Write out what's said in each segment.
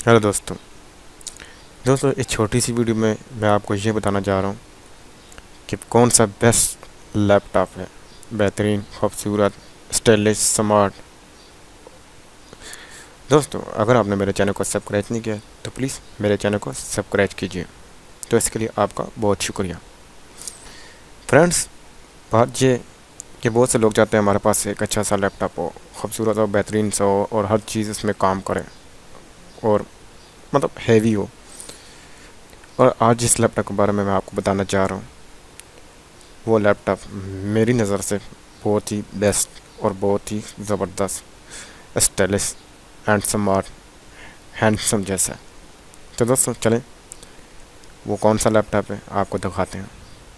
Hello दोस्तों इस छोटी सी वीडियो में मैं आपको ये बताना चाह रहा हूँ कि कौन सा बेस्ट लैपटॉप है, बेहतरीन, खूबसूरत, स्टाइलिश, स्मार्ट। दोस्तों अगर आपने मेरे चैनल को सब्सक्राइब नहीं किया तो प्लीज़ मेरे चैनल को सब्सक्राइब कीजिए। तो इसके लिए आपका बहुत शुक्रिया। फ्रेंड्स, बात ये कि बहुत से लोग चाहते हैं हमारे पास एक अच्छा सा लैपटॉप हो, खूबसूरत हो, बेहतरीन सा हो और हर चीज़ इसमें काम करे और मतलब हैवी हो। और आज जिस लैपटॉप के बारे में मैं आपको बताना चाह रहा हूँ वो लैपटॉप मेरी नज़र से बहुत ही बेस्ट और बहुत ही ज़बरदस्त, स्टाइलिश एंड स्मार्ट, हैंडसम जैसा है। तो दोस्तों चलें वो कौन सा लैपटॉप है आपको दिखाते हैं।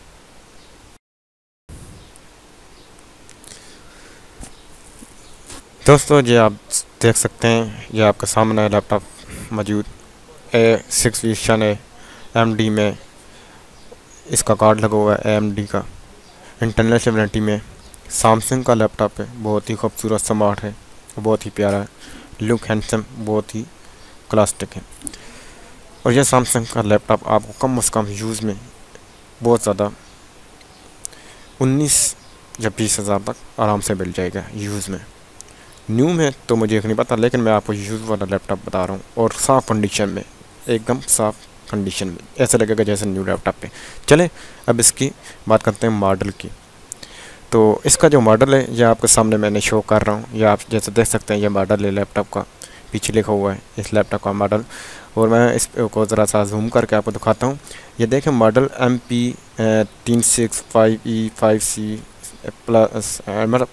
दोस्तों ये आप देख सकते हैं, ये आपके सामने लैपटॉप मौजूद A6 विशन है AMD में। इसका कार्ड लगा हुआ है AMD का, इंटरनल स्टेबिलिटी में। सैमसंग का लैपटॉप है, बहुत ही खूबसूरत, स्मार्ट है, बहुत ही प्यारा है, लुक हैंडसम, बहुत ही क्लासिक है। और यह सैमसंग का लैपटॉप आपको कम से कम यूज़ में बहुत ज़्यादा 19 या 20 हज़ार तक आराम से मिल जाएगा यूज़ में। न्यू में तो मुझे नहीं पता, लेकिन मैं आपको यूज़ वाला लैपटॉप बता रहा हूँ और साफ़ कंडीशन में, एकदम साफ़ कंडीशन में, ऐसा लगेगा जैसे न्यू लैपटॉप पे। चले अब इसकी बात करते हैं मॉडल की। तो इसका जो मॉडल है ये आपके सामने मैंने शो कर रहा हूँ। ये आप जैसे देख सकते हैं, ये मॉडल है लैपटॉप का, पीछे लिखा हुआ है इस लैपटॉप का मॉडल। और मैं इस को ज़रा सा जूम करके आपको दिखाता हूँ। ये देखें, मॉडल MP365E5C प्लस मतलब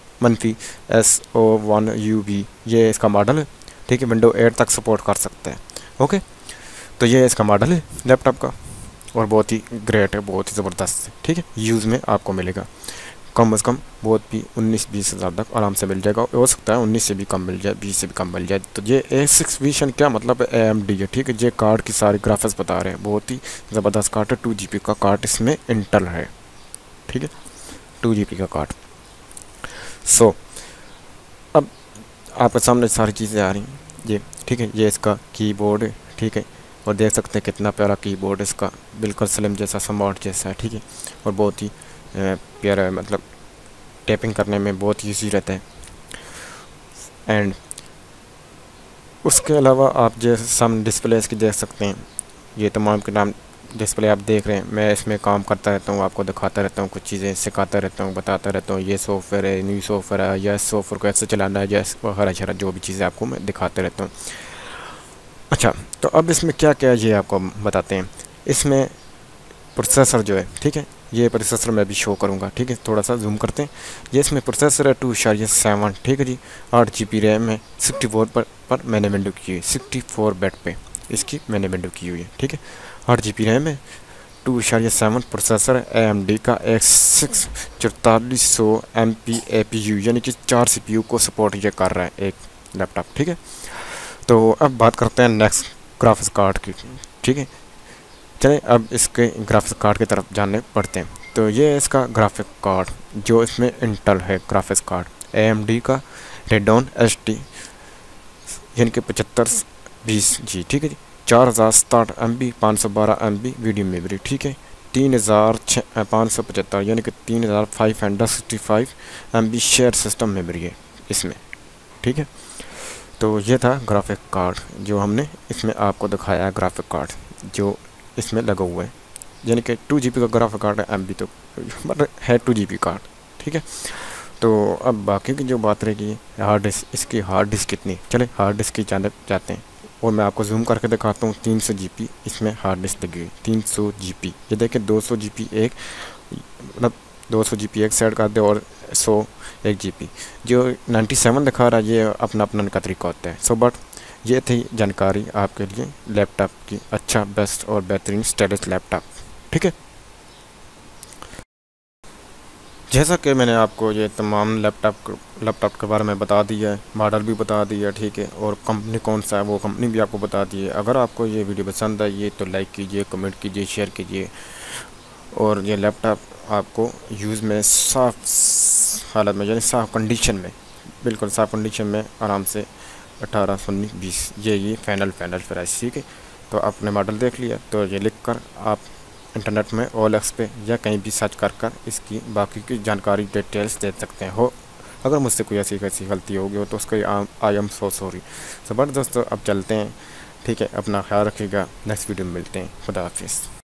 -SO1UB, ये इसका मॉडल है। ठीक है, विंडो 8 तक सपोर्ट कर सकते हैं। ओके, तो ये इसका मॉडल है लैपटॉप का और बहुत ही ग्रेट है, बहुत ही ज़बरदस्त है। ठीक है, यूज़ में आपको मिलेगा कम से कम बहुत भी 19-20 हज़ार तक आराम से मिल जाएगा। हो सकता है 19 से भी कम मिल जाए, 20 से भी कम मिल जाए। तो ये A6 विशन क्या मतलब है, AMD है। ठीक है, ये कार्ड की सारी ग्राफिक्स बता रहे हैं, बहुत ही ज़बरदस्त कार्ड है। 2GB का कार्ड इसमें इंटेल है। ठीक है, 2GB का कार्ड। सो अब आपके सामने सारी चीज़ें आ रही हैं ये। ठीक है, ये इसका कीबोर्ड है। ठीक है, और देख सकते हैं कितना प्यारा कीबोर्ड है इसका, बिल्कुल स्लिम जैसा, स्मार्ट जैसा है। ठीक है, और बहुत ही प्यारा है, मतलब टैपिंग करने में बहुत ईजी रहता है। एंड उसके अलावा आप जैसे सामने डिस्प्ले इसकी देख सकते हैं, ये तमाम के नाम डिस्प्ले आप देख रहे हैं। मैं इसमें काम करता रहता हूँ, आपको दिखाता रहता हूँ, कुछ चीज़ें सिखाता रहता हूँ, बताता रहता हूँ। ये सॉफ्टवेयर है, न्यू सॉफ्टवेयर है, या सॉफ्टवेयर को ऐसे चलाना है, या वगैरह वगैरह जो भी चीज़ें आपको मैं दिखाते रहता हूँ। अच्छा, तो अब इसमें क्या क्या ये आपको बताते हैं। इसमें प्रोसेसर जो है, ठीक है, ये प्रोसेसर मैं भी शो करूँगा। ठीक है, थोड़ा सा जूम करते हैं। ये इसमें प्रोसेसर है 2.7। ठीक है जी, 8GB रैम है, 64 पर मैंने विंडो की हुई है, 64 बिट पे इसकी मैंने विंडो की हुई है। ठीक है, 8GB रैम है, 2.7 प्रोसेसर है, AMD का X6 4400 MP APU, यानी कि 4 CPU को सपोर्ट ये कर रहा है एक लैपटॉप। ठीक है, तो अब बात करते हैं नेक्स्ट ग्राफिक्स कार्ड की। ठीक है, चलें अब इसके ग्राफिक्स कार्ड की तरफ जानने पड़ते हैं। तो ये है इसका ग्राफिक कार्ड, जो इसमें इंटेल है ग्राफिक्स कार्ड, AMD का रेडॉन HD, यानी कि 7520G। ठीक है जी, 4060 MB, 512 MB वीडियो मेमोरी। ठीक है, 3575 यानी कि 3565 MB शेयर सिस्टम मेमोरी है इसमें। ठीक है, तो ये था ग्राफिक कार्ड जो हमने इसमें आपको दिखाया है, ग्राफिक कार्ड जो इसमें लगा हुआ है, यानी कि 2GB का ग्राफिक कार्ड है। MB तो मतलब है 2GB कार्ड। ठीक है, तो अब बाकी की जो बात रहेगी हार्ड डिस्क, इसकी हार्ड डिस्क कितनी, चले हार्ड डिस्क की जानब जाते हैं और मैं आपको जूम करके दिखाता हूँ। 300GB इसमें हार्ड डिस्क लगी हुई, 300GB। ये देखिए 200GB एक, मतलब 200GB एक साइड कर दे और 100 1GB। जो 97 दिखा रहा है ये अपना अपना का तरीका होता है। सो बट ये थी जानकारी आपके लिए लैपटॉप की, अच्छा, बेस्ट और बेहतरीन स्टाइलिश लैपटॉप। ठीक है, जैसा कि मैंने आपको ये तमाम लैपटॉप के बारे में बता दिया है, मॉडल भी बता दिया है। ठीक है, और कंपनी कौन सा है वो कंपनी भी आपको बता दी है। अगर आपको ये वीडियो पसंद आई तो लाइक कीजिए, कमेंट कीजिए, शेयर कीजिए। और ये लैपटॉप आपको यूज़ में साफ़ हालत में, यानी साफ़ कंडीशन में, बिल्कुल साफ़ कंडीशन में आराम से 1819 ये फाइनल प्राइस, ठीक है। तो आपने मॉडल देख लिया, तो ये लिख कर आप इंटरनेट में OLX पे या कहीं भी सर्च कर इसकी बाकी की जानकारी डिटेल्स दे सकते हैं। हो अगर मुझसे कोई ऐसी गलती होगी हो तो उसको आई एम सो सॉरी। तो बट दोस्तों अब चलते हैं, ठीक है। अपना ख्याल रखिएगा, नेक्स्ट वीडियो में मिलते हैं। खुदा हाफिज़।